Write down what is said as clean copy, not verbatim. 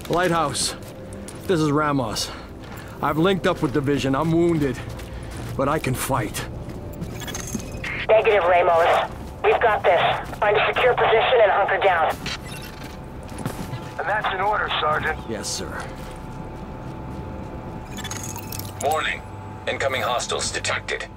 Lighthouse, this is Ramos. I've linked up with Division. I'm wounded, but I can fight. Negative, Ramos. We've got this. Find a secure position and hunker down. And that's an order, Sergeant. Yes, sir. Warning. Incoming hostiles detected.